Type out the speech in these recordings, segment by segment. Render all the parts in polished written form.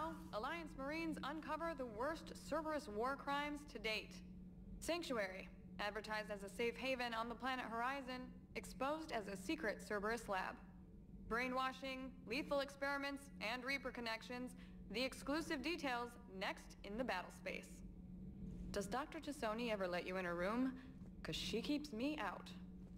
Now, Alliance Marines uncover the worst Cerberus war crimes to date. Sanctuary, advertised as a safe haven on the planet Horizon, exposed as a secret Cerberus lab. Brainwashing, lethal experiments, and Reaper connections, the exclusive details next in the battle space. Does Dr. Tassoni ever let you in her room? 'Cause she keeps me out.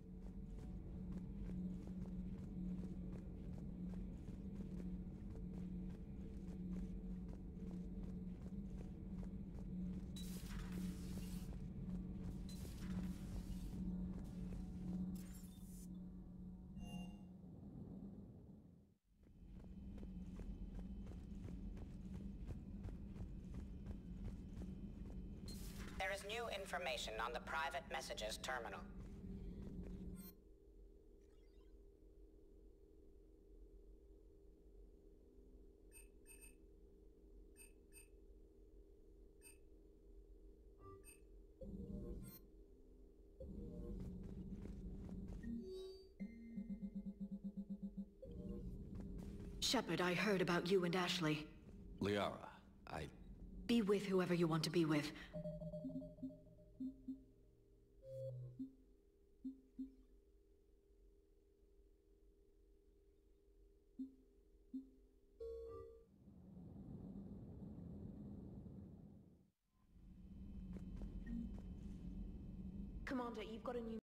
There is new information on the private messages terminal. Shepard, I heard about you and Ashley. Liara, Be with whoever you want to be with. Commander, you've got a new